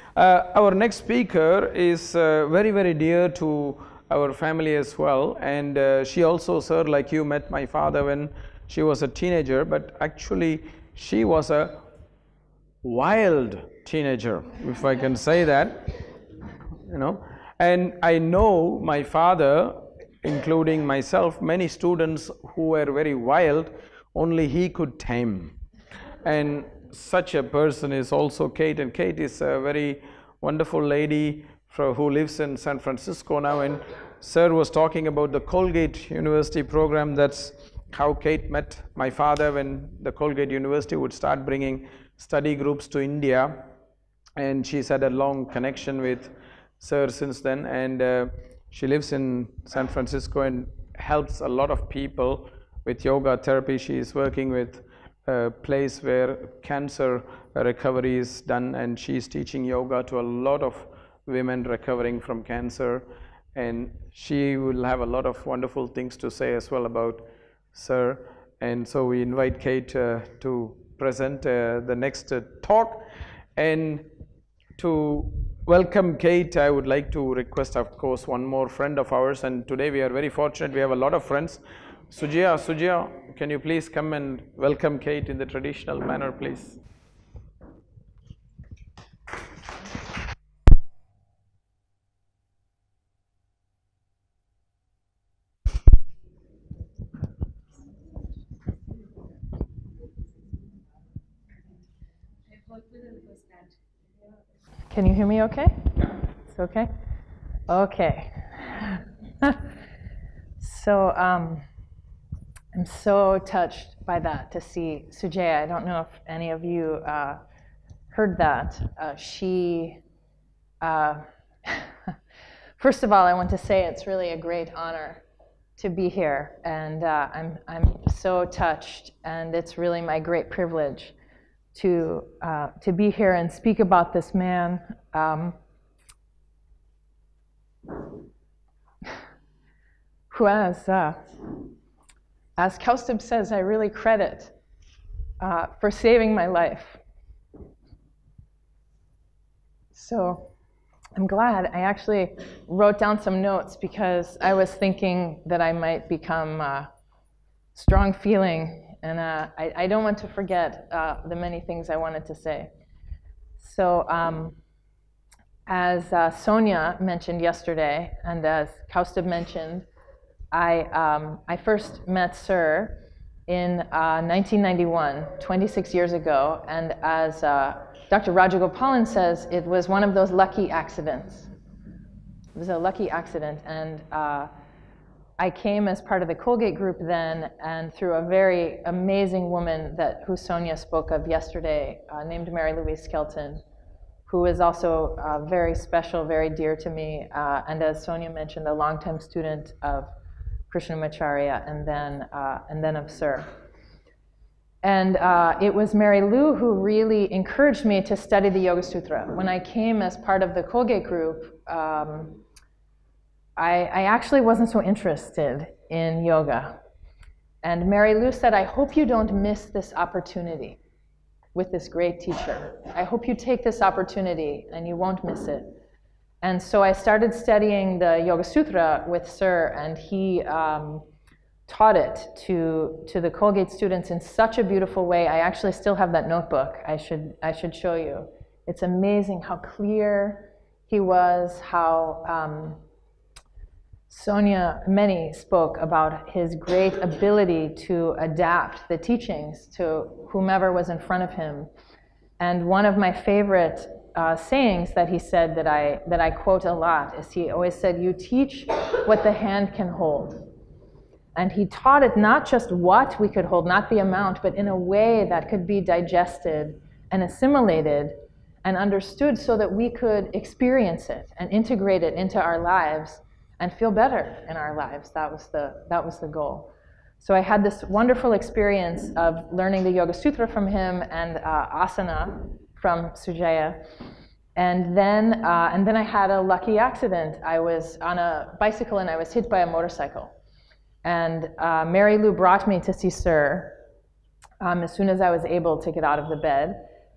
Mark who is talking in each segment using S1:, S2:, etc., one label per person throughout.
S1: Our next speaker is very, very dear to our family as well, and she also, sir, like you, met my father when she was a teenager, but actually she was a wild teenager, if I can say that, you know. And I know my father, including myself, many students who were very wild, only he could tame. And such a person is also Kate, and Kate is a very wonderful lady who lives in San Francisco now, and sir was talking about the Colgate University program. That's how Kate met my father when the Colgate University would start bringing study groups to India, and she's had a long connection with sir since then, and she lives in San Francisco and helps a lot of people with yoga therapy. She is working with a place where cancer recovery is done, and she's teaching yoga to a lot of women recovering from cancer, and she will have a lot of wonderful things to say as well about sir. And so we invite Kate to present the next talk. And to welcome Kate, I would like to request, of course, one more friend of ours, and today we are very fortunate, we have a lot of friends. Sujaya, can you please come and welcome Kate in the traditional manner, please?
S2: Can you hear me okay?
S1: Yeah.
S2: It's okay? Okay. So I'm so touched by that, to see Sujaya. I don't know if any of you heard that. First of all, I want to say it's really a great honor to be here, and I'm so touched, and it's really my great privilege to be here and speak about this man who, as Kausthub says, I really credit for saving my life. So I'm glad I actually wrote down some notes, because I was thinking that I might become strong feeling, and I don't want to forget the many things I wanted to say. So as Sonia mentioned yesterday, and as Kausthub mentioned, I first met Sir in 1991, 26 years ago, and as Dr. Rajagopalan says, it was one of those lucky accidents. It was a lucky accident, and I came as part of the Colgate group then, and through a very amazing woman who Sonia spoke of yesterday, named Mary Louise Skelton, who is also very special, very dear to me, and as Sonia mentioned, a longtime student of Krishnamacharya, and then of Sir. And it was Mary Lou who really encouraged me to study the Yoga Sutra. When I came as part of the Colgate group, I actually wasn't so interested in yoga. And Mary Lou said, I hope you don't miss this opportunity with this great teacher. I hope you take this opportunity and you won't miss it. And so I started studying the Yoga Sutra with Sir, and he taught it to the Colgate students in such a beautiful way. I actually still have that notebook. I should show you. It's amazing how clear he was, how many spoke about his great ability to adapt the teachings to whomever was in front of him. And one of my favorite sayings that he said that I quote a lot is, he always said, you teach what the hand can hold. And he taught it not just what we could hold, not the amount, but in a way that could be digested and assimilated and understood so that we could experience it and integrate it into our lives and feel better in our lives. That was the goal. So I had this wonderful experience of learning the Yoga Sutra from him and asana from Sujaya. And then I had a lucky accident. I was on a bicycle and I was hit by a motorcycle. And Mary Lou brought me to see Sir as soon as I was able to get out of the bed.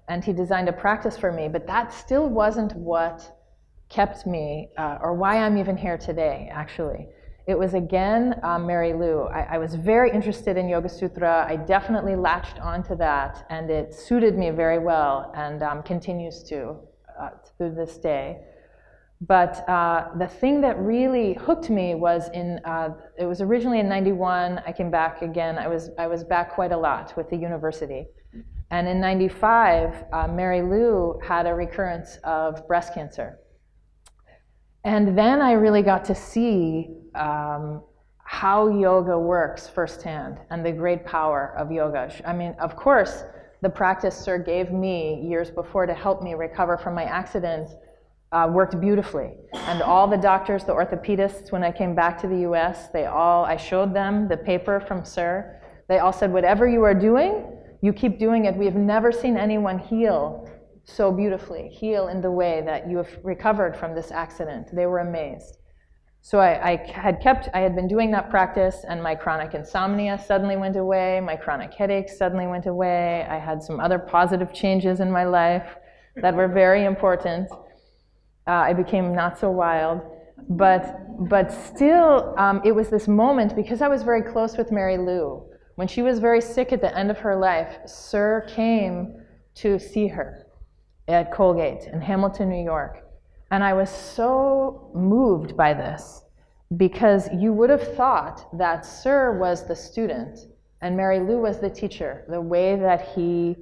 S2: and he designed a practice for me, but that still wasn't what kept me, or why I'm even here today, actually. It was again Mary Lou. I was very interested in Yoga Sutra. I definitely latched onto that, and it suited me very well, and continues to through this day. But the thing that really hooked me was it was originally in '91. I came back again. I was back quite a lot with the university. And in '95, Mary Lou had a recurrence of breast cancer. And then I really got to see how yoga works firsthand and the great power of yoga. I mean, of course, the practice Sir gave me years before to help me recover from my accident worked beautifully. And all the doctors, the orthopedists, when I came back to the US, I showed them the paper from Sir. They all said, whatever you are doing, you keep doing it. We have never seen anyone heal so beautifully, heal in the way that you have recovered from this accident. They were amazed. So I had been doing that practice, and my chronic insomnia suddenly went away, my chronic headaches suddenly went away. I had some other positive changes in my life that were very important. I became not so wild, but still, it was this moment, because I was very close with Mary Lou. When she was very sick at the end of her life, Sir came to see her at Colgate in Hamilton, New York. And I was so moved by this, because you would have thought that Sir was the student and Mary Lou was the teacher, the way that he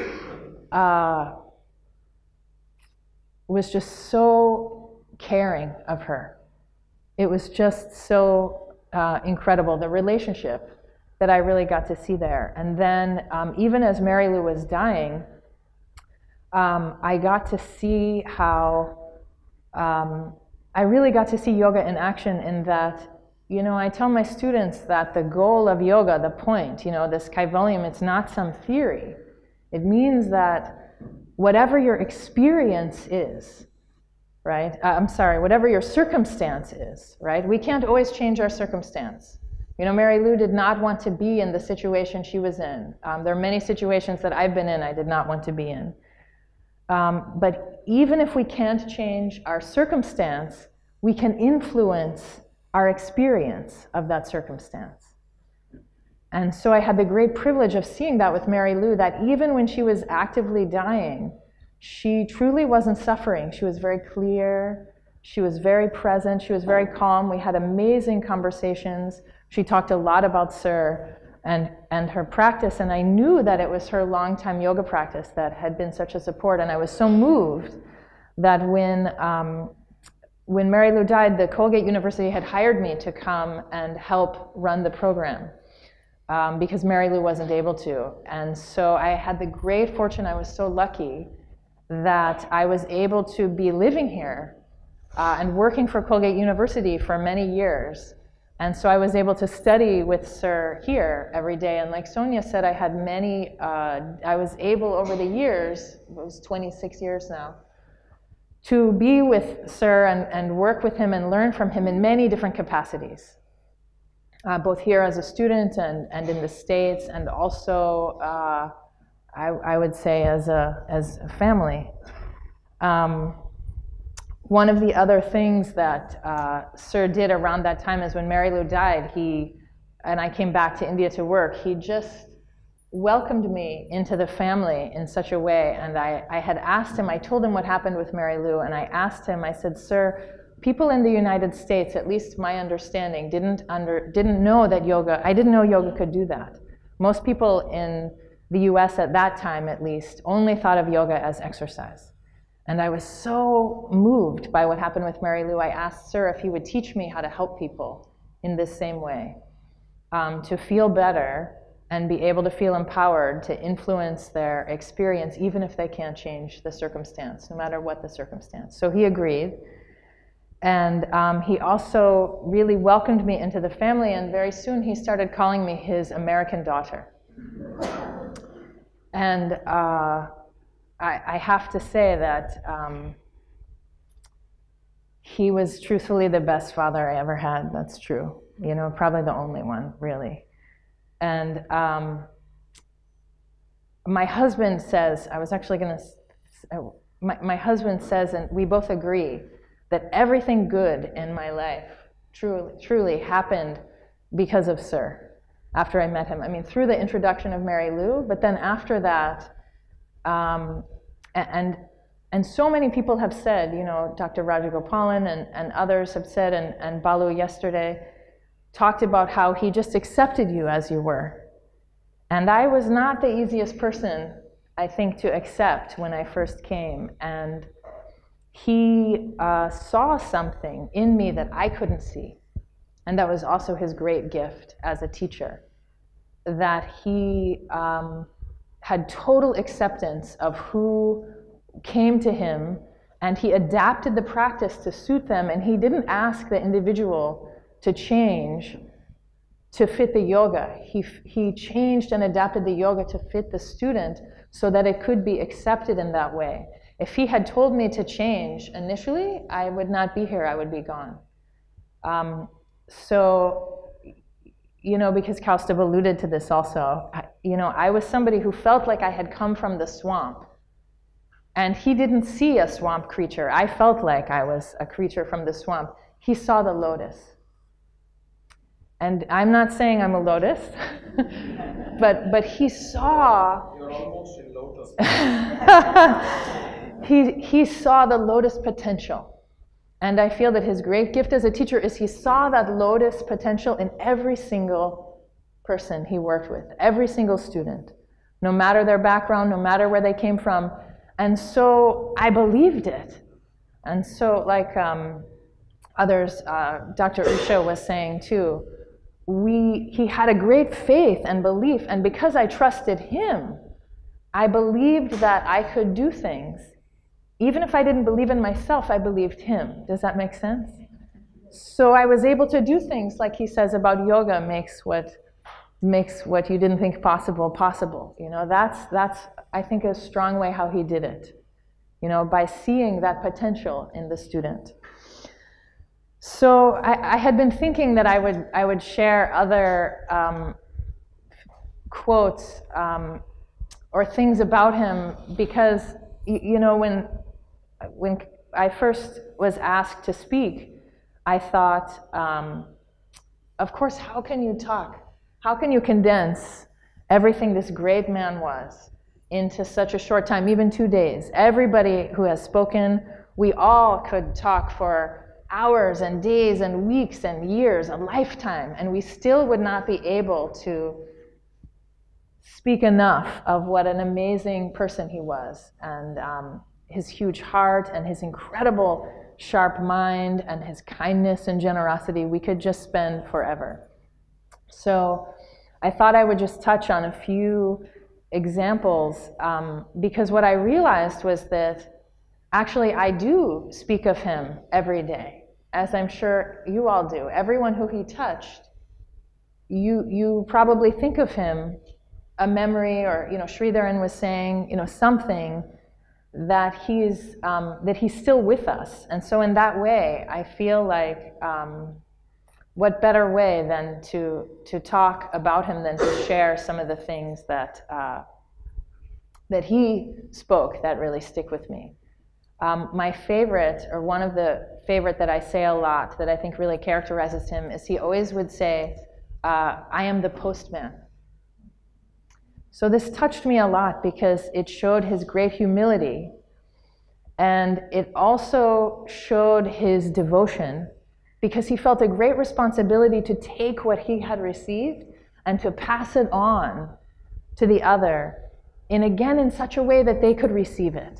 S2: was just so caring of her. It was just so incredible, the relationship that I really got to see there. And then even as Mary Lou was dying, I got to see how I really got to see yoga in action, in that, I tell my students that the goal of yoga, the point, this kaivalya, it's not some theory. It means that whatever your experience is, right? Whatever your circumstance is, right? We can't always change our circumstance. Mary Lou did not want to be in the situation she was in. There are many situations that I've been in I did not want to be in. But even if we can't change our circumstance, we can influence our experience of that circumstance. And so I had the great privilege of seeing that with Mary Lou, that even when she was actively dying, she truly wasn't suffering. She was very clear, she was very present, she was very calm. We had amazing conversations. She talked a lot about Sir and her practice, and I knew that it was her longtime yoga practice that had been such a support. And I was so moved that when Mary Lou died, the Colgate University had hired me to come and help run the program, because Mary Lou wasn't able to. And so I had the great fortune, I was so lucky, that I was able to be living here and working for Colgate University for many years. And so I was able to study with Sir here every day. And like Sonia said, I had I was able over the years, it was 26 years now, to be with Sir and work with him and learn from him in many different capacities, both here as a student and in the States, and also, I would say, as a family. One of the other things that Sir did around that time is when Mary Lou died, and I came back to India to work, he just welcomed me into the family in such a way. And I had asked him, I told him what happened with Mary Lou, and I asked him, I said, Sir, people in the United States, at least my understanding, didn't know that yoga, I didn't know yoga could do that. Most people in the US at that time, at least, only thought of yoga as exercise. And I was so moved by what happened with Mary Lou, I asked Sir if he would teach me how to help people in this same way, to feel better and be able to feel empowered to influence their experience, even if they can't change the circumstance, no matter what the circumstance. So he agreed. And he also really welcomed me into the family, and very soon he started calling me his American daughter. And I have to say that he was truthfully the best father I ever had. That's true. Probably the only one, really. And my husband says, I was actually going to, my husband says, and we both agree, that everything good in my life truly happened because of Sir, after I met him. I mean, through the introduction of Mary Lou, but then after that, and so many people have said, you know, Dr. Rajagopalan and others have said, and Balu yesterday talked about how he just accepted you as you were. And I was not the easiest person, I think, to accept when I first came. And he saw something in me that I couldn't see. And that was also his great gift as a teacher, that he had total acceptance of who came to him, and he adapted the practice to suit them, and he didn't ask the individual to change to fit the yoga. He changed and adapted the yoga to fit the student so that it could be accepted in that way. If he had told me to change initially, I would not be here, I would be gone. So, you know, because Kausthub alluded to this also, you know, I was somebody who felt like I had come from the swamp. And he didn't see a swamp creature. I felt like I was a creature from the swamp. He saw the lotus. And I'm not saying I'm a lotus, but he saw...
S1: You're almost in lotus.
S2: He saw the lotus potential. And I feel that his great gift as a teacher is he saw that lotus potential in every single person he worked with, every single student, no matter their background, no matter where they came from. And so I believed it. And so, like others, Dr. Usha was saying too, he had a great faith and belief, and because I trusted him, I believed that I could do things. Even if I didn't believe in myself, I believed him. Does that make sense? So I was able to do things, like he says about yoga makes what you didn't think possible, possible. You know, that's I think a strong way how he did it. You know, by seeing that potential in the student. So I had been thinking that I would share other quotes or things about him, because you know, when I first was asked to speak, I thought, of course, how can you talk? How can you condense everything this great man was into such a short time, even 2 days? Everybody who has spoken, we all could talk for hours and days and weeks and years, a lifetime, and we still would not be able to speak enough of what an amazing person he was, and his huge heart and his incredible sharp mind and his kindness and generosity. We could just spend forever. So I thought I would just touch on a few examples, because what I realized was that actually I do speak of him every day, as I'm sure you all do. Everyone who he touched, you probably think of him, a memory, or, you know, Sridharan was saying, you know, something that he's still with us. And so in that way, I feel like what better way than to talk about him than to share some of the things that he spoke that really stick with me. My favorite, or one of the favorite that I say a lot that I think really characterizes him, is he always would say, I am the postman. So this touched me a lot because it showed his great humility, and it also showed his devotion, because he felt a great responsibility to take what he had received and to pass it on to the other, in such a way that they could receive it,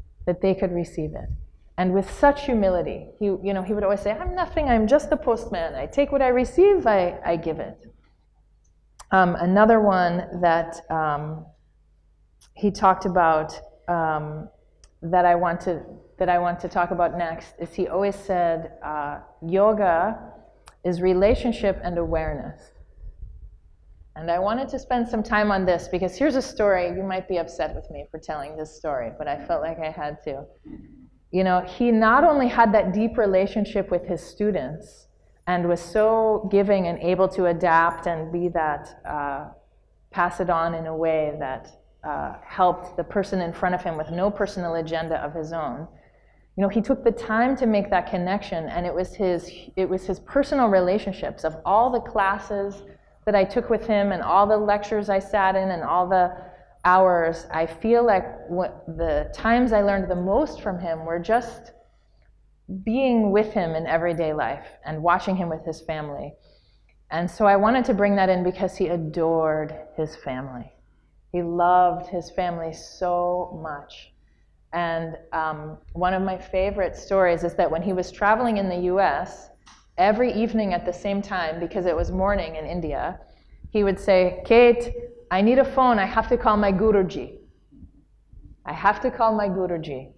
S2: And with such humility, he would always say, I'm nothing, I'm just the postman. I take what I receive, I give it. Another one that he talked about that I want to talk about next is he always said, yoga is relationship and awareness. And I wanted to spend some time on this because here's a story. You might be upset with me for telling this story, but I felt like I had to. You know, he not only had that deep relationship with his students and was so giving and able to adapt and be that, pass it on in a way that helped the person in front of him with no personal agenda of his own. You know, he took the time to make that connection, and it was his personal relationships of all the classes that I took with him and all the lectures I sat in and all the hours. I feel like the times I learned the most from him were just being with him in everyday life and watching him with his family. And so I wanted to bring that in because he adored his family. He loved his family so much. And one of my favorite stories is that when he was traveling in the US, every evening at the same time, because it was morning in India, he would say, "Kate, I need a phone. I have to call my Guruji. I have to call my Guruji."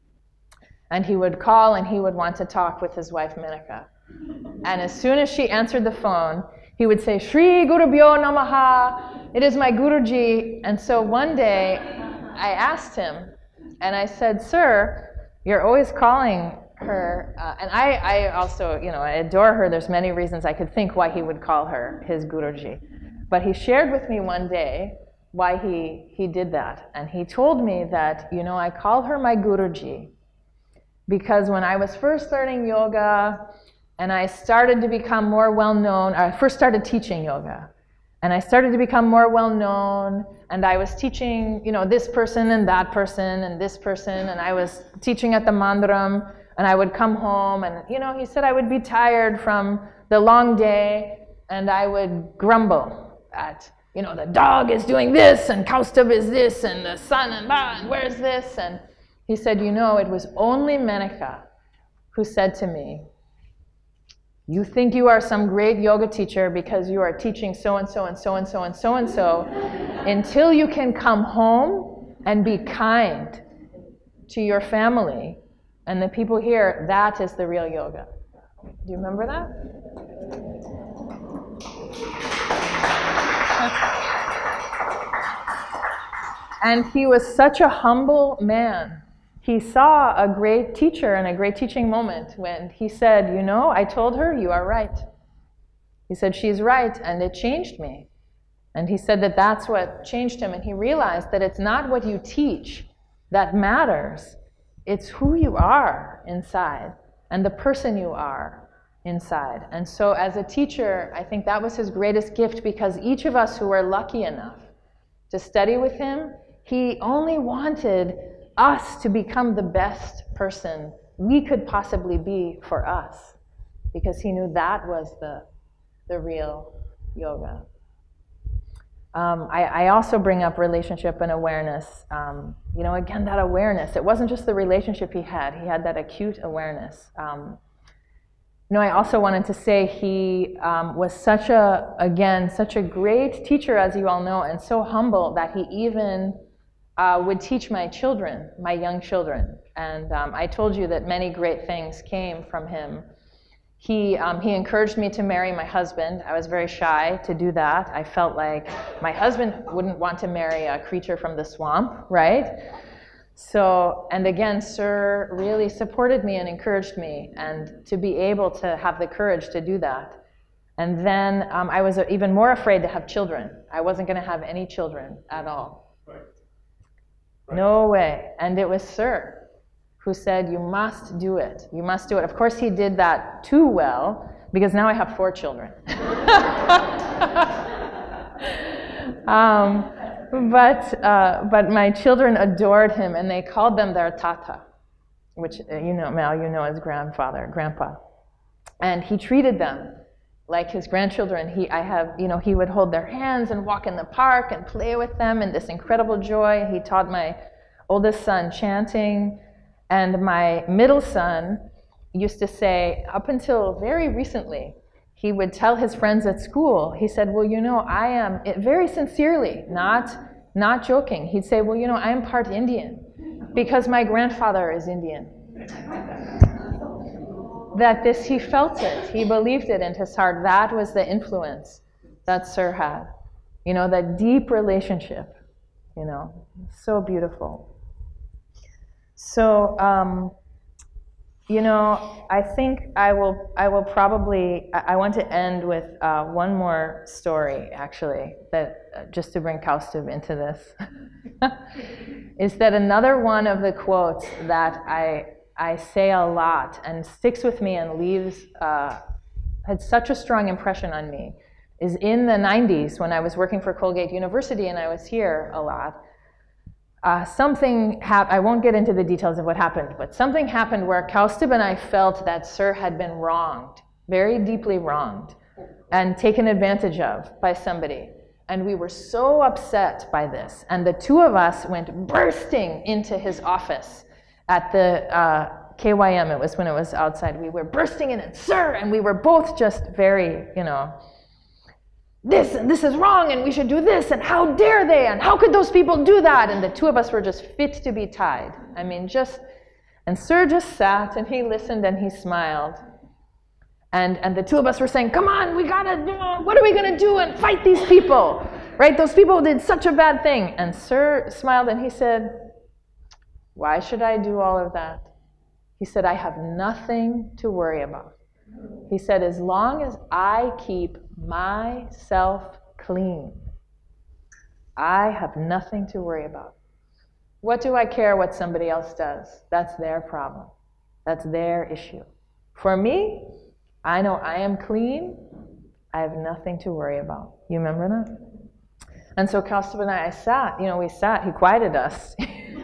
S2: And he would call and he would want to talk with his wife, Menaka. And as soon as she answered the phone, he would say, "Shri Gurubhyo Namaha, it is my Guruji." And so one day I asked him, and I said, "Sir, you're always calling her," and I also, you know, I adore her. There's many reasons I could think why he would call her his Guruji. But he shared with me one day why he did that. And he told me that, you know, I call her my Guruji because when I was first learning yoga and I started to become more well-known, I first started teaching yoga, and I started to become more well-known, and I was teaching, you know, this person and that person and this person, and I was teaching at the mandram, and I would come home, and, you know, he said I would be tired from the long day, and I would grumble at, you know, the dog is doing this, and Kausthub is this, and the sun, and where's this? And he said, you know, it was only Menaka who said to me, "You think you are some great yoga teacher because you are teaching so-and-so and so-and-so and so-and-so until you can come home and be kind to your family and the people here. That is the real yoga." Do you remember that? And he was such a humble man. He saw a great teacher and a great teaching moment when he said, "You know, I told her you are right." He said, "She's right," and it changed me. And he said that that's what changed him, and he realized that it's not what you teach that matters. It's who you are inside and the person you are inside. And so as a teacher, I think that was his greatest gift, because each of us who were lucky enough to study with him, he only wanted us to become the best person we could possibly be for us, because he knew that was the real yoga. I also bring up relationship and awareness. You know, again, that awareness. It wasn't just the relationship he had that acute awareness. You know, I also wanted to say he was such a great teacher, as you all know, and so humble that he even would teach my children, my young children. And I told you that many great things came from him. He encouraged me to marry my husband. I was very shy to do that. I felt like my husband wouldn't want to marry a creature from the swamp, right? So, and again, Sir really supported me and encouraged me, and to be able to have the courage to do that. And then I was even more afraid to have children. I wasn't going to have any children at all. Right. No way. And it was Sir who said, "You must do it. You must do it." Of course, he did that too well, because now I have 4 children. But my children adored him, and they called them their tata, which you know, Mal, you know, as grandpa. And he treated them like his grandchildren. He would hold their hands and walk in the park and play with them in this incredible joy. He taught my oldest son chanting. And my middle son used to say, up until very recently, he would tell his friends at school, he said, "Well, you know, I am," very sincerely, not joking, he'd say, "Well, you know, I am part Indian because my grandfather is Indian." He felt it, he believed it in his heart. That was the influence that Sir had. You know, that deep relationship, you know, so beautiful. So, I think I will probably, I want to end with one more story, actually, that just to bring Kausthub into this, is that another one of the quotes that I say a lot and sticks with me and had such a strong impression on me, is in the 90s when I was working for Colgate University and I was here a lot. Something happened. I won't get into the details of what happened, but something happened where Kausthub and I felt that Sir had been wronged, very deeply wronged, and taken advantage of by somebody. And we were so upset by this. And the two of us went bursting into his office at the KYM. It was when it was outside. We were bursting in and, "Sir," and we were both just very, this is wrong, and we should do this, and how dare they, and how could those people do that? And the two of us were just fit to be tied. I mean, and Sir just sat, and he listened, and he smiled. And the two of us were saying, "Come on, we gotta, what are we gonna do and fight these people, right? Those people did such a bad thing." And Sir smiled, and he said, "Why should I do all of that?" He said, "I have nothing to worry about." He said, "As long as I keep myself clean, I have nothing to worry about. What do I care what somebody else does? That's their problem. That's their issue. For me, I know I am clean. I have nothing to worry about." You remember that? And so Kausthub and I sat, we sat, he quieted us.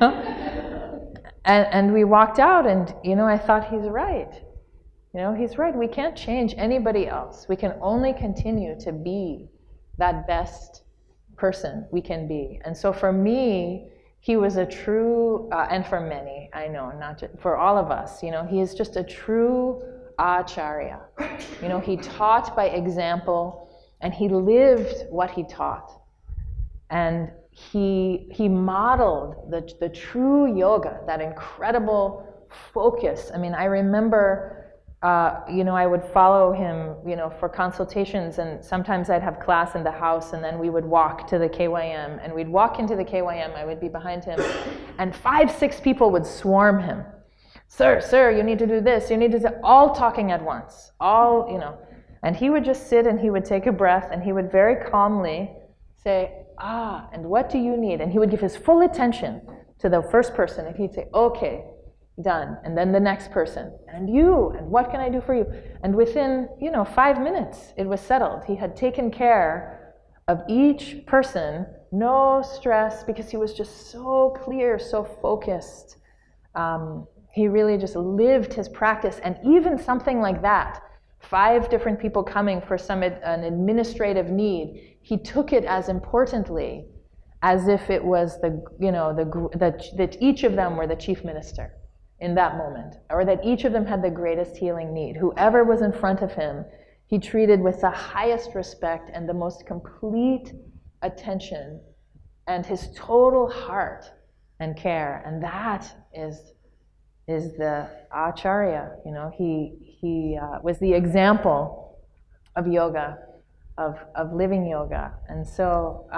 S2: And we walked out, and, I thought, he's right. He's right. We can't change anybody else. We can only continue to be that best person we can be. And so for me, he was a true, and for many, I know, not just, for all of us, he is just a true acharya. He taught by example, and he lived what he taught. And he modeled the true yoga, that incredible focus. I mean, I remember I would follow him, for consultations, and sometimes I'd have class in the house, and then we would walk to the KYM, and we'd walk into the KYM, I would be behind him, and 5, 6 people would swarm him. Sir, you need to do this, you need to do," all talking at once, and he would just sit, and he would take a breath, and he would very calmly say, "And what do you need?" And he would give his full attention to the first person, and he'd say, "Okay, done." And then the next person, "And you, and what can I do for you?" And within 5 minutes it was settled. He had taken care of each person, no stress, because he was just so clear, so focused. He really just lived his practice. And even something like that, 5 different people coming for an administrative need, he took it as importantly as if it was that each of them were the chief minister in that moment, or that each of them had the greatest healing need. Whoever was in front of him, he treated with the highest respect and the most complete attention, and his total heart and care. And that is the acharya. He was the example of yoga, of living yoga. And so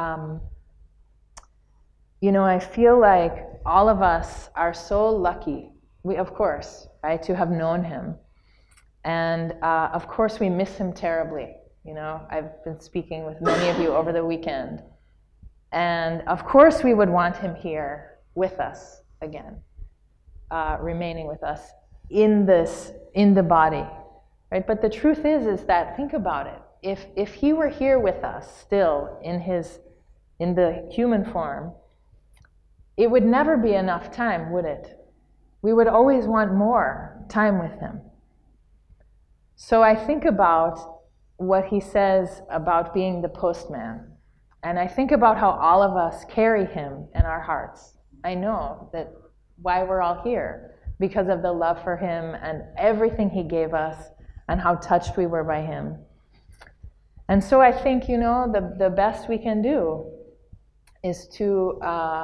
S2: I feel like all of us are so lucky, of course, right, to have known him. And of course we miss him terribly. I've been speaking with many of you over the weekend. And of course we would want him here with us again, remaining with us in the body, right? But the truth is that, think about it, if he were here with us still in the human form, it would never be enough time, would it? We would always want more time with him. So I think about what he says about being the postman, and I think about how all of us carry him in our hearts. I know that why we're all here, because of the love for him and everything he gave us, and how touched we were by him. And so I think, the best we can do is to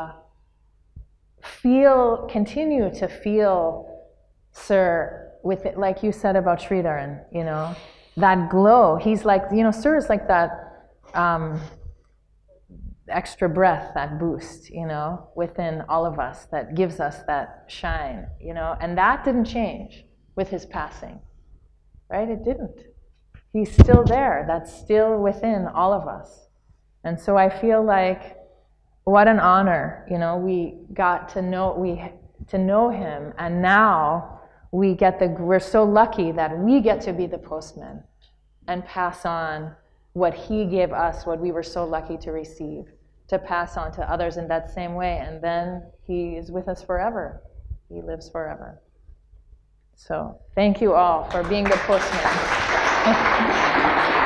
S2: continue to feel, Sir, with it, like you said about Sridharan, that glow. He's like, Sir is like that extra breath, that boost, within all of us that gives us that shine, and that didn't change. with his passing, right? It didn't. He's still there. That's still within all of us. And so I feel like what an honor, you know, we got to know him, and now we're so lucky that we get to be the postman and pass on what he gave us, what we were so lucky to receive, to pass on to others in that same way. And then he is with us forever. He lives forever. So thank you all for being the postman.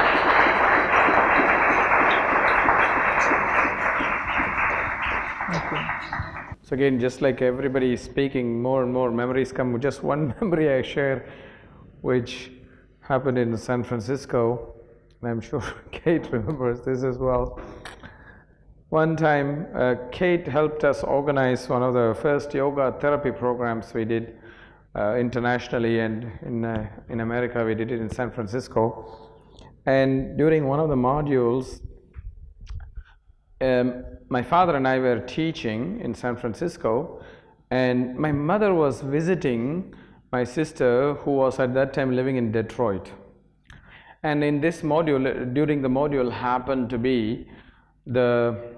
S1: So again, just like everybody is speaking, more and more memories come. Just one memory I share, which happened in San Francisco, and I'm sure Kate remembers this as well. One time, Kate helped us organize one of the first yoga therapy programs we did internationally, and in America we did it in San Francisco. And during one of the modules, my father and I were teaching in San Francisco, and my mother was visiting my sister, who was at that time living in Detroit. And in this module, during the module happened to be the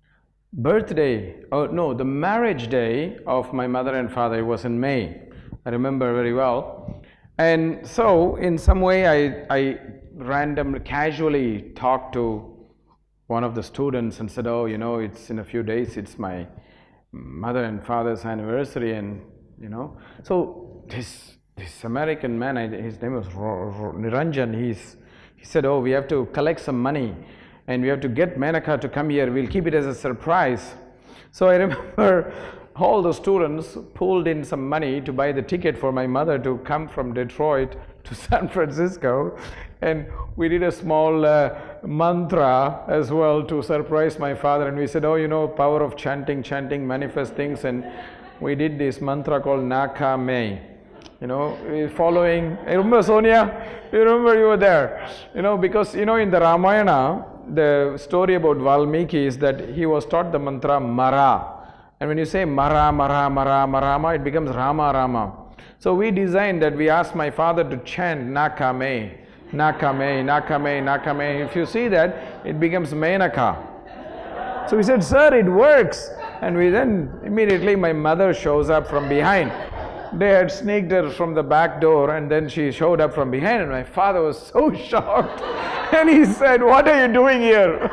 S1: the marriage day of my mother and father. It was in May. I remember very well. And so in some way I randomly, casually talked to one of the students and said, oh, you know, it's in a few days, it's my mother and father's anniversary, and you know. So this American man, his name was Niranjan, he said, oh, we have to collect some money and we have to get Menaka to come here, we'll keep it as a surprise. So I remember all the students pulled in some money to buy the ticket for my mother to come from Detroit to San Francisco, and we did a small mantra as well to surprise my father, and we said, oh, you know, power of chanting manifest things, and we did this mantra called Naka Me. You know, following, I remember Sonia, you remember you were there, you know, because you know in the Ramayana, the story about Valmiki is that he was taught the mantra Mara, and when you say Mara, Mara, Mara, Marama, it becomes Rama, Rama. So we designed that, we asked my father to chant Nakame, Nakame, Nakame, Nakame. If you see that, it becomes Menaka. So we said, sir, it works. And we then, immediately my mother shows up from behind. They had sneaked her from the back door, and then she showed up from behind, and my father was so shocked. And he said, what are you doing here?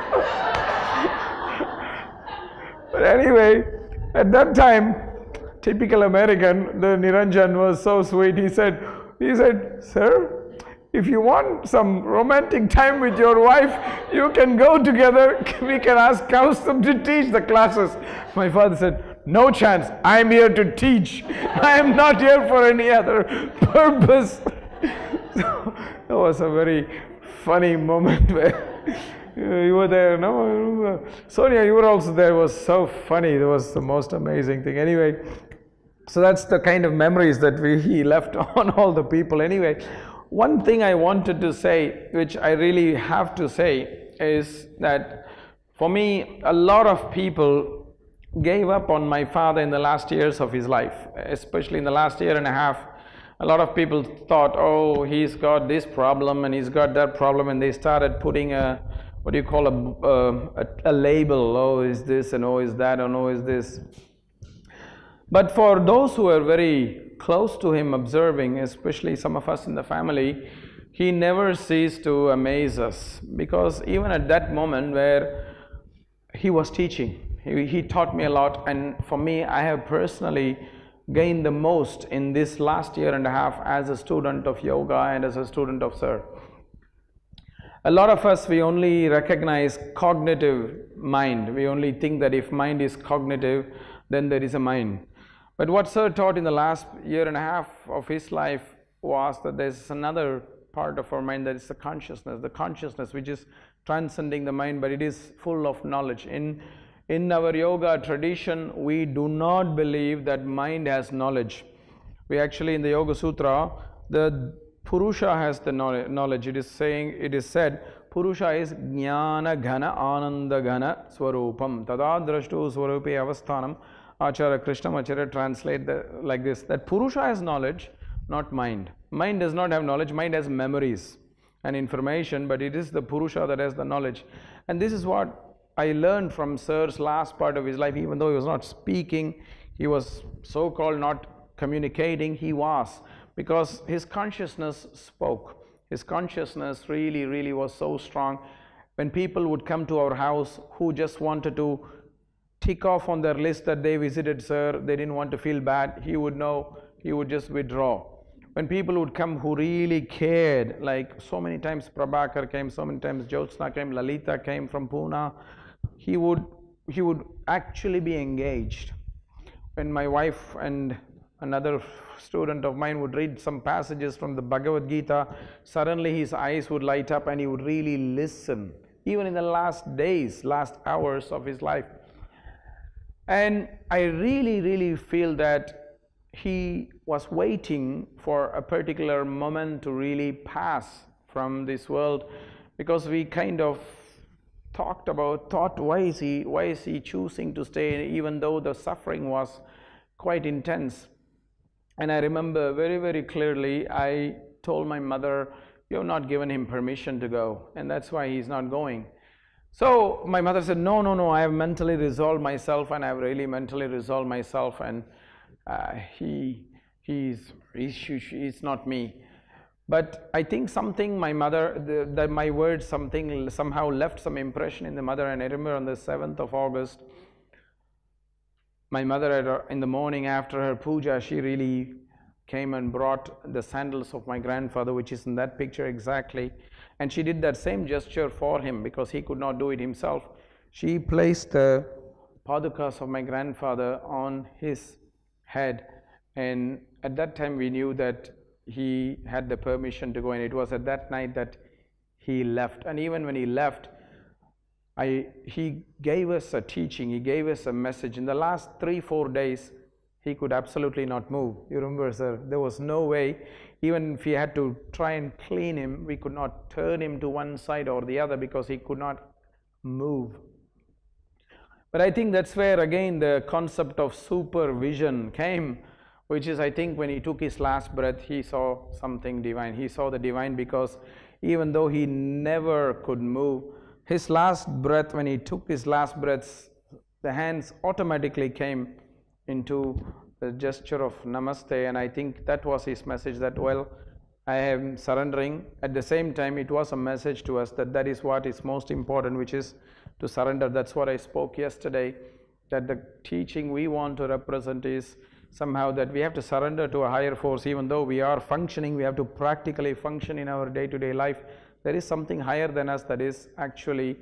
S1: But anyway, at that time, typical American, the Niranjan was so sweet. He said, sir, if you want some romantic time with your wife, you can go together. We can ask Kausthub to teach the classes. My father said, no chance. I am here to teach. I am not here for any other purpose. So that was a very funny moment where you were there, no? Sonia, you were also there. It was so funny. It was the most amazing thing. Anyway, so that's the kind of memories that he left on all the people. Anyway, one thing I wanted to say, which I really have to say, is that for me, a lot of people gave up on my father in the last years of his life, especially in the last year and a half. A lot of people thought, oh, he's got this problem and he's got that problem, and they started putting a, what do you call a label, oh, is this, and oh, is that, and oh, is this. But for those who are very close to him, observing, especially some of us in the family, he never ceased to amaze us, because even at that moment where he was teaching, he taught me a lot, and for me, I have personally gained the most in this last year and a half as a student of yoga and as a student of Sir. A lot of us, we only recognize cognitive mind. We only think that if mind is cognitive, then there is a mind. But what Sir taught in the last year and a half of his life was that there's another part of our mind, that is the consciousness which is transcending the mind, but it is full of knowledge. In our yoga tradition, we do not believe that mind has knowledge. We actually, in the Yoga Sutra, the Purusha has the knowledge. It is said, Purusha is Jnana Ghana Ananda Ghana Swarupam. Tada Drashtu Swarupi Avasthanam. Acharya Krishnamacharya translate like this, that Purusha has knowledge, not mind. Mind does not have knowledge, mind has memories and information, but it is the Purusha that has the knowledge. And this is what I learned from Sir's last part of his life. Even though he was not speaking, he was so-called not communicating, he was, because his consciousness spoke. His consciousness really was so strong. When people would come to our house who just wanted to tick off on their list that they visited Sir, they didn't want to feel bad, he would know, he would just withdraw. When people would come who really cared, like so many times Prabhakar came, so many times Jyotsna came, Lalita came from Pune, he would actually be engaged. When my wife and another student of mine would read some passages from the Bhagavad Gita, suddenly his eyes would light up and he would really listen, even in the last days, last hours of his life. And I really feel that he was waiting for a particular moment to really pass from this world, because we kind of thought why is he choosing to stay even though the suffering was quite intense. And I remember very clearly, I told my mother, you have not given him permission to go, and that's why he's not going. So my mother said, no, I have mentally resolved myself, and I have really mentally resolved myself, and he's not me. But I think something, my mother, my words, something somehow left some impression in the mother. And I remember on the 7th of August, my mother, in the morning after her puja, she really came and brought the sandals of my grandfather, which is in that picture exactly. And she did that same gesture for him because he could not do it himself. She placed the padukas of my grandfather on his head. And at that time we knew that he had the permission to go, and it was at that night that he left. And even when he left, he gave us a teaching, he gave us a message. In the last 3-4 days, he could absolutely not move. You remember, Sir, there was no way, even if we had to try and clean him, we could not turn him to one side or the other because he could not move. But I think that's where again the concept of supervision came, which is, I think, when he took his last breath, he saw something divine. He saw the divine, because even though he never could move, his last breath, when he took his last breaths, the hands automatically came into the gesture of namaste. And I think that was his message, that, well, I am surrendering. At the same time, it was a message to us that is what is most important, which is to surrender. That's what I spoke yesterday, that the teaching we want to represent is somehow that we have to surrender to a higher force. Even though we are functioning, we have to practically function in our day-to-day life. There is something higher than us that is actually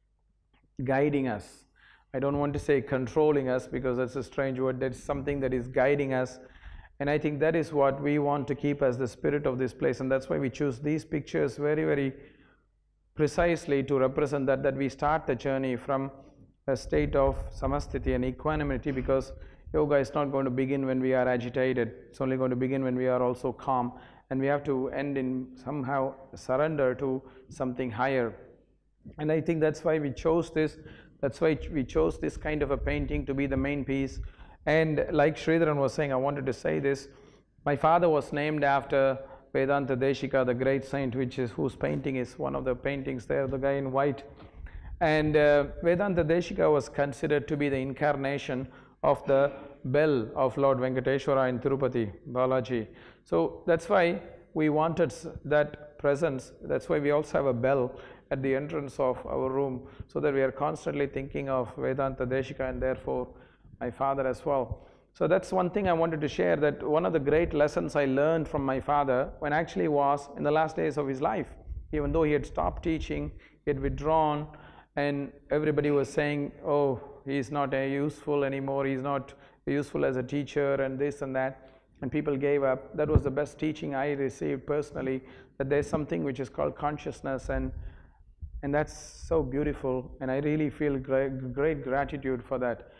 S1: guiding us. I don't want to say controlling us, because that's a strange word. That's something that is guiding us. And I think that is what we want to keep as the spirit of this place. And that's why we choose these pictures very precisely to represent that we start the journey from a state of samasthiti and equanimity, because yoga is not going to begin when we are agitated. It's only going to begin when we are also calm. And we have to end in somehow surrender to something higher. And I think that's why we chose this. That's why we chose this kind of a painting to be the main piece. And like Sridharan was saying, I wanted to say this. My father was named after Vedanta Deshika, the great saint, whose painting is one of the paintings there, the guy in white. And Vedanta Deshika was considered to be the incarnation of the bell of Lord Venkateshwara in Tirupati, Balaji. So that's why we wanted that presence. That's why we also have a bell at the entrance of our room, so that we are constantly thinking of Vedanta Deshika and therefore my father as well. So that's one thing I wanted to share, that one of the great lessons I learned from my father when actually was in the last days of his life. Even though he had stopped teaching, he had withdrawn, and everybody was saying, oh, he's not useful anymore, he's not useful as a teacher and this and that, and people gave up. That was the best teaching I received personally, that there's something which is called consciousness, and that's so beautiful, and I really feel great gratitude for that.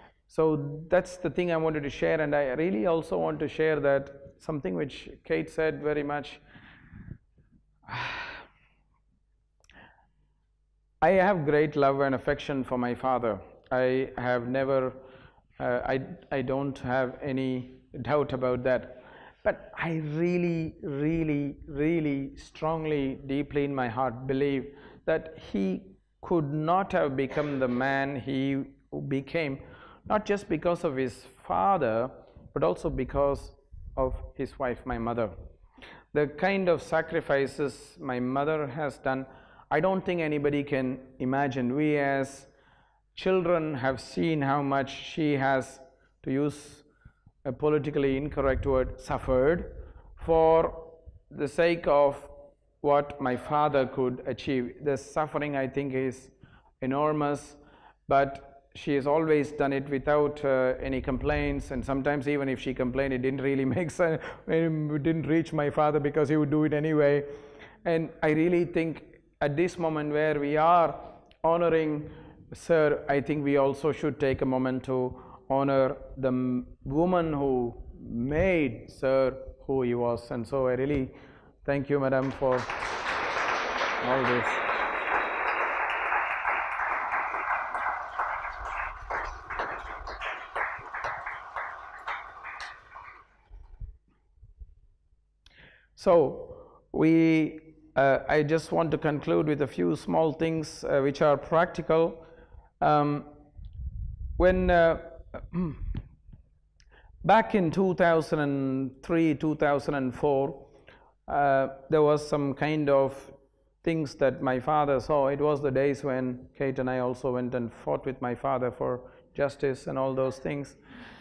S1: So that's the thing I wanted to share. And I really also want to share that something which Kate said very much. I have great love and affection for my father. I have never, I don't have any doubt about that. But I really strongly, deeply in my heart believe that he could not have become the man he became, not just because of his father, but also because of his wife, my mother. The kind of sacrifices my mother has done, I don't think anybody can imagine. We as children have seen how much she has, to use a politically incorrect word, suffered for the sake of what my father could achieve. The suffering, I think, is enormous, but she has always done it without any complaints, and sometimes even if she complained, it didn't really make sense. It didn't reach my father because he would do it anyway. And I really think at this moment where we are honoring Sir, I think we also should take a moment to honor the woman who made Sir who he was. And so I really thank you, Madam, for all this. So I just want to conclude with a few small things which are practical. When back in 2003, 2004, there was some kind of things that my father saw. It was the days when Kate and I also went and fought with my father for justice and all those things.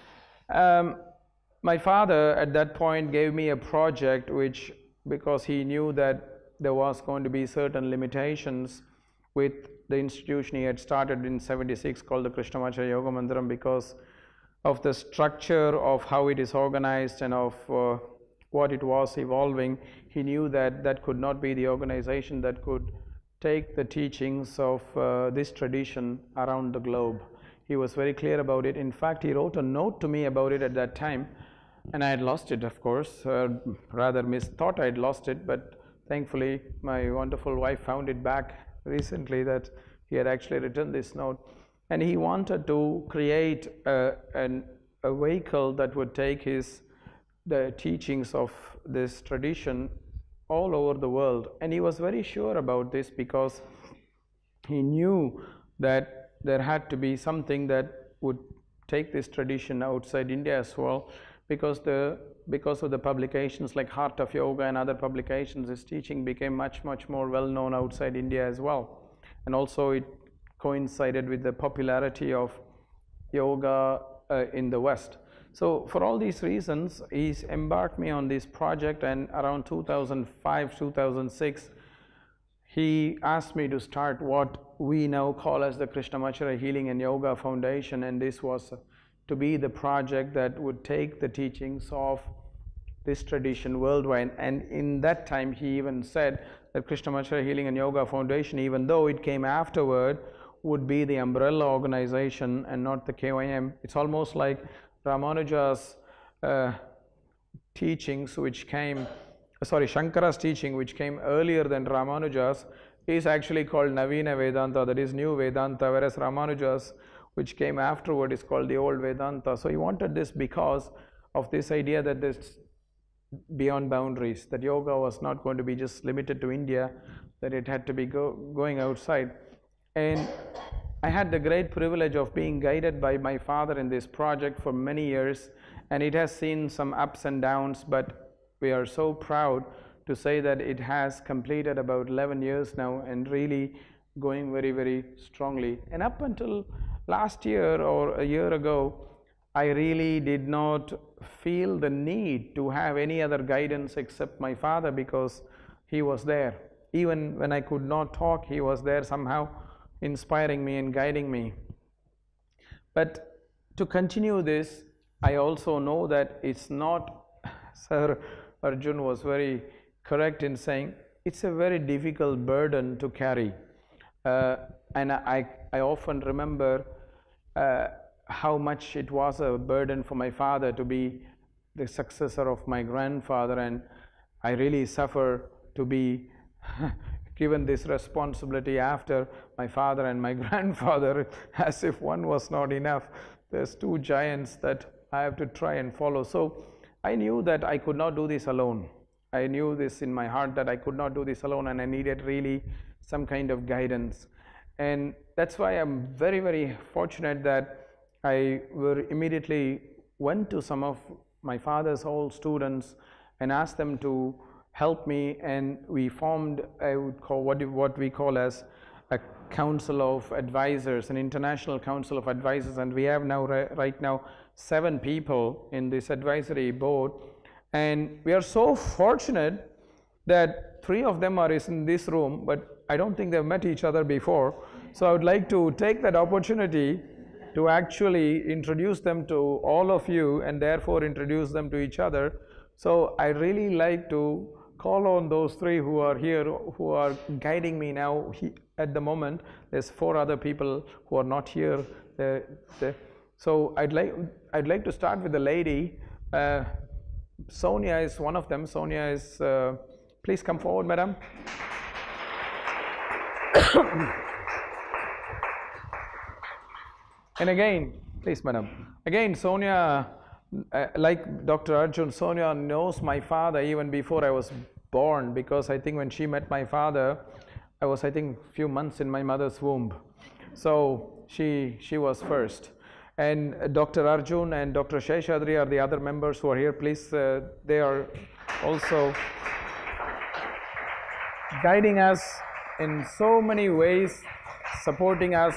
S1: My father at that point gave me a project which, because he knew that there was going to be certain limitations with the institution he had started in 76 called the Krishnamacharya Yoga Mandiram, because of the structure of how it is organized and of what it was evolving. He knew that that could not be the organization that could take the teachings of this tradition around the globe. He was very clear about it. In fact, he wrote a note to me about it at that time, and I had lost it, of course, rather thought I had lost it, but thankfully my wonderful wife found it back recently, that he had actually written this note. And he wanted to create a vehicle that would take the teachings of this tradition all over the world. And he was very sure about this because he knew that there had to be something that would take this tradition outside India as well, because of the publications like Heart of Yoga and other publications, his teaching became much more well known outside India as well. And also it coincided with the popularity of yoga in the West. So for all these reasons, he's embarked me on this project, and around 2005, 2006, he asked me to start what we now call as the Krishnamacharya Healing and Yoga Foundation, and this was to be the project that would take the teachings of this tradition worldwide. And in that time, he even said that Krishnamacharya Healing and Yoga Foundation, even though it came afterward, would be the umbrella organization and not the KYM. It's almost like Ramanuja's teachings, which came, Shankara's teaching, which came earlier than Ramanuja's, is actually called Navina Vedanta, that is new Vedanta, whereas Ramanuja's, which came afterward, is called the old Vedanta. So he wanted this because of this idea that this beyond boundaries, that yoga was not going to be just limited to India, that it had to be going outside. And I had the great privilege of being guided by my father in this project for many years, and it has seen some ups and downs, but we are so proud to say that it has completed about 11 years now and really going very strongly. And up until last year or a year ago, I really did not feel the need to have any other guidance except my father, because he was there. Even when I could not talk, he was there somehow inspiring me and guiding me. But to continue this, I also know that it's not, Sir Arjun was very correct in saying, it's a very difficult burden to carry. And I often remember how much it was a burden for my father to be the successor of my grandfather, and I really suffer to be given this responsibility after my father and my grandfather, as if one was not enough. There's two giants that I have to try and follow. So I knew that I could not do this alone. I knew this in my heart that I could not do this alone, and I needed really some kind of guidance. And that's why I'm very, very fortunate that I immediately went to some of my father's old students and asked them to help me, and we formed, I would call what we call as a council of advisors, an international council of advisors, and we have now right now 7 people in this advisory board, and we are so fortunate that 3 of them are in this room, but I don't think they've met each other before. So I would like to take that opportunity to actually introduce them to all of you, and therefore introduce them to each other. So I really like to call on those 3 who are here, who are guiding me now. At the moment, there's 4 other people who are not here. So I'd like to start with the lady. Sonia is one of them. Sonia is, please come forward, madam. And again, please, madam. Again, Sonia, like Dr. Arjun, Sonia knows my father even before I was born, because I think when she met my father, I was, I think, a few months in my mother's womb. So she was first. And Dr. Arjun and Dr. Sheshadri are the other members who are here. Please, they are also guiding us in so many ways, supporting us.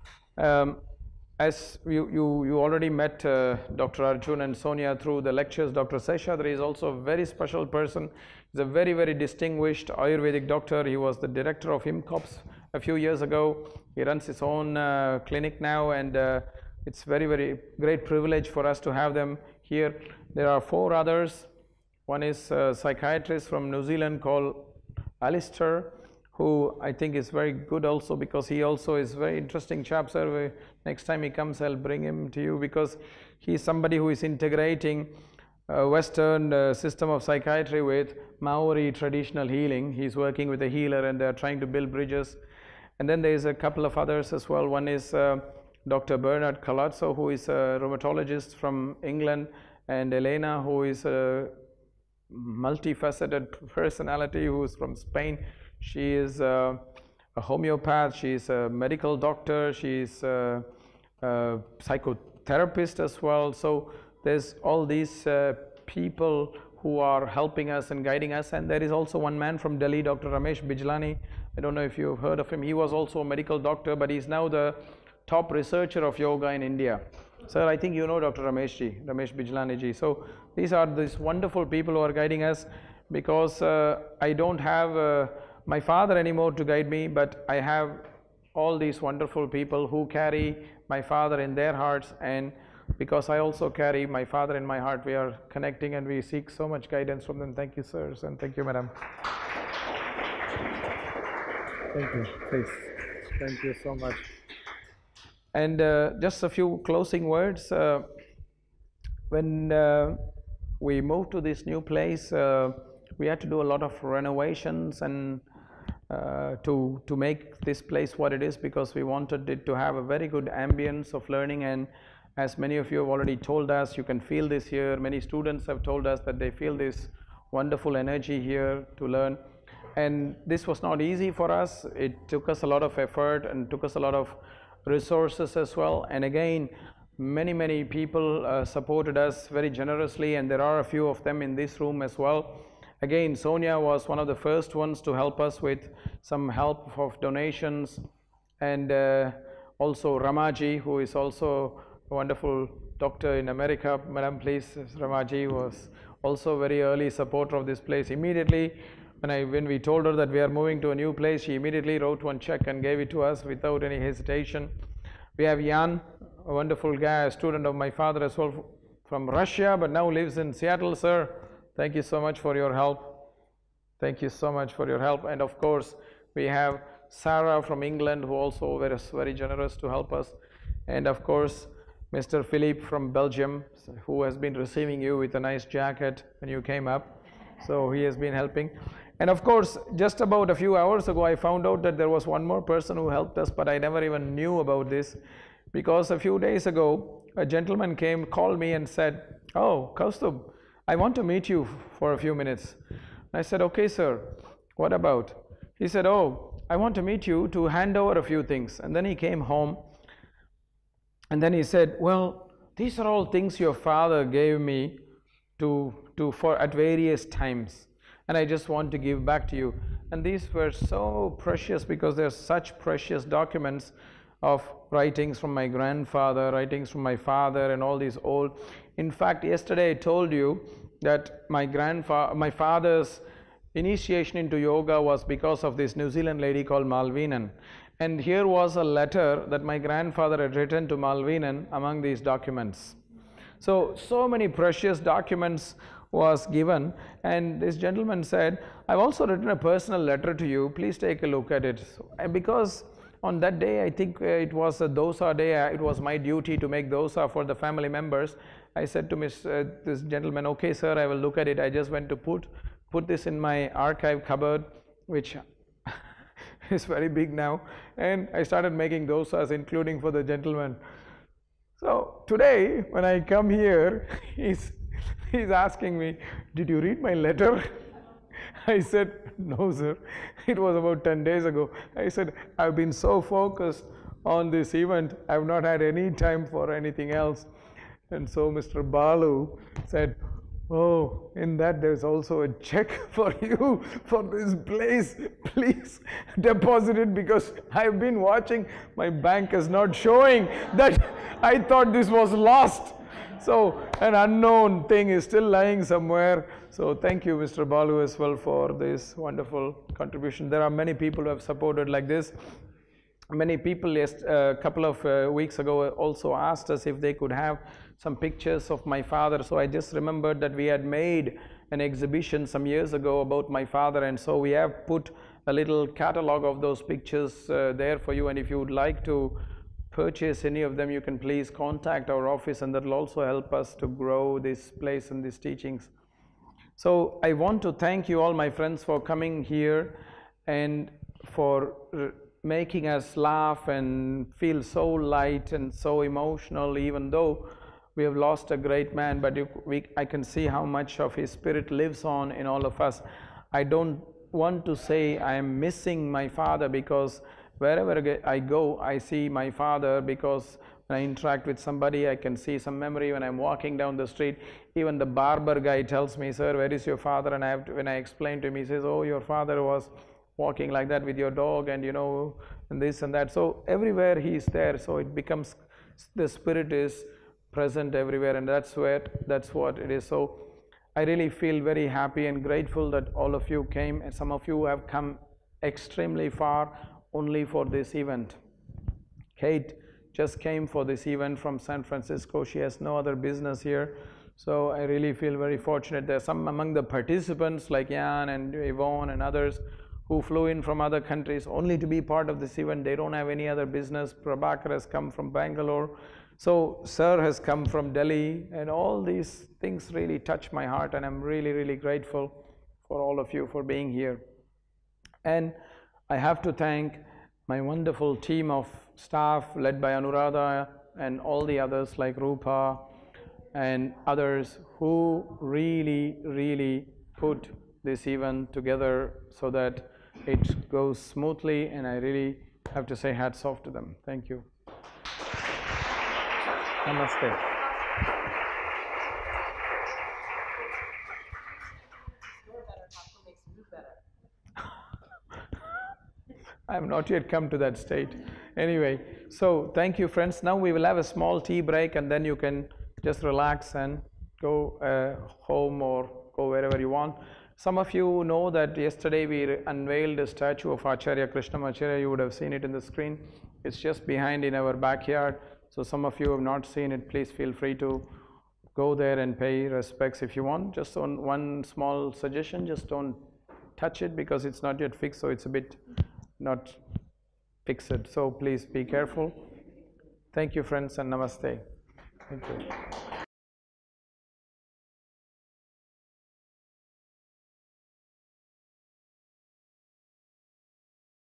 S1: As you already met Dr. Arjun and Sonia through the lectures, Dr. Sheshadri is also a very special person. He's a very, very distinguished Ayurvedic doctor. He was the director of IMCOPS a few years ago. He runs his own clinic now, and it's very, very great privilege for us to have them here. There are 4 others. One is a psychiatrist from New Zealand called Alistair, who I think is very good also, because he also is very interesting chap, sir. Next time he comes, I'll bring him to you, because he's somebody who is integrating Western system of psychiatry with Maori traditional healing. He's working with a healer, and they're trying to build bridges. And then there's a couple of others as well. One is Dr. Bernard Calazzo, who is a rheumatologist from England, and Elena, who is a multifaceted personality, who is from Spain. She is a homeopath, she is a medical doctor, she is a psychotherapist as well. So there's all these people who are helping us and guiding us. And there is also one man from Delhi, Dr. Ramesh Bijlani. I don't know if you've heard of him. He was also a medical doctor, but he's now the top researcher of yoga in India. Sir, I think you know Dr. Ramesh Bijlani ji. So these are these wonderful people who are guiding us, because I don't have my father anymore to guide me, but I have all these wonderful people who carry my father in their hearts, and because I also carry my father in my heart, we are connecting and we seek so much guidance from them. Thank you, sirs, and thank you, madam. Thank you, please. Thank you so much. And just a few closing words. When we moved to this new place, we had to do a lot of renovations and to make this place what it is, because we wanted it to have a very good ambience of learning. And as many of you have already told us, you can feel this here. Many students have told us that they feel this wonderful energy here to learn. And this was not easy for us. It took us a lot of effort and took us a lot of resources as well. And again, many people supported us very generously, and there are a few of them in this room as well. Again, Sonia was one of the first ones to help us with some help of donations, and also Ramaji, who is also a wonderful doctor in America. Madam, please. Ramaji was also a very early supporter of this place. Immediately when we told her that we are moving to a new place, she immediately wrote one check and gave it to us without any hesitation. We have Jan, a wonderful guy, a student of my father as well, from Russia, but now lives in Seattle. Sir, thank you so much for your help. Thank you so much for your help. And of course, we have Sarah from England, who also was very generous to help us. And of course, Mr. Philippe from Belgium, who has been receiving you with a nice jacket when you came up. So he has been helping. And of course, just about a few hours ago, I found out that there was one more person who helped us, but I never even knew about this, because a few days ago, a gentleman called me and said, "Oh, Kausthub, I want to meet you for a few minutes. I said, okay, sir, what about? He said, oh, I want to meet you to hand over a few things. And then he came home and then he said, well, these are all things your father gave me for at various times, and I just want to give back to you. And these were so precious because they're such precious documents of writings from my grandfather, writings from my father, and all these old. In fact, yesterday I told you that my father's initiation into yoga was because of this New Zealand lady called Malvinan. And here was a letter that my grandfather had written to Malvinan among these documents. So many precious documents was given, and this gentleman said, I've also written a personal letter to you, please take a look at it. Because on that day, I think it was a dosa day, it was my duty to make dosa for the family members. I said to this gentleman, okay sir, I will look at it. I just went to put this in my archive cupboard, which is very big now, and I started making dosas, including for the gentleman. So today when I come here, he's asking me, did you read my letter? I said, no sir, it was about 10 days ago. I said, I've been so focused on this event, I've not had any time for anything else. And so Mr. Balu said, oh, in that there's also a check for you for this place. Please deposit it, because I've been watching, my bank is not showing that. I thought this was lost. So an unknown thing is still lying somewhere. So thank you, Mr. Balu, as well, for this wonderful contribution. There are many people who have supported like this. Many people a couple of weeks ago also asked us if they could have some pictures of my father. So I just remembered that we had made an exhibition some years ago about my father, and so we have put a little catalog of those pictures there for you. And if you would like to purchase any of them, you can please contact our office, and that will also help us to grow this place and these teachings. So I want to thank you all, my friends, for coming here and for making us laugh and feel so light and so emotional, even though we have lost a great man, but I can see how much of his spirit lives on in all of us. I don't want to say I am missing my father, because wherever I go, I see my father, because when I interact with somebody, I can see some memory. When I'm walking down the street, even the barber guy tells me, sir, where is your father? And when I explain to him, he says, oh, your father was walking like that with your dog, and and this and that. So everywhere he is there. So it becomes, the spirit is present everywhere, and that's what it is. So I really feel very happy and grateful that all of you came, and some of you have come extremely far only for this event. Kate just came for this event from San Francisco. She has no other business here. So I really feel very fortunate. There are some among the participants like Jan and Yvonne and others who flew in from other countries only to be part of this event. They don't have any other business. Prabhakar has come from Bangalore. So Sir has come from Delhi, and all these things really touch my heart, and I'm really, really grateful for all of you for being here. And I have to thank my wonderful team of staff led by Anuradha and all the others like Rupa and others who really, really put this event together so that it goes smoothly, and I really have to say hats off to them. Thank you. Namaste. I have not yet come to that state. Anyway, so thank you, friends. Now we will have a small tea break, and then you can just relax and go home or go wherever you want. Some of you know that yesterday we unveiled a statue of Acharya Krishnamacharya. You would have seen it in the screen. It's just behind in our backyard. So some of you have not seen it. Please feel free to go there and pay respects if you want. Just on one small suggestion, just don't touch it because it's not yet fixed, so it's a bit not fixed. So please be careful. Thank you, friends, and namaste. Thank you.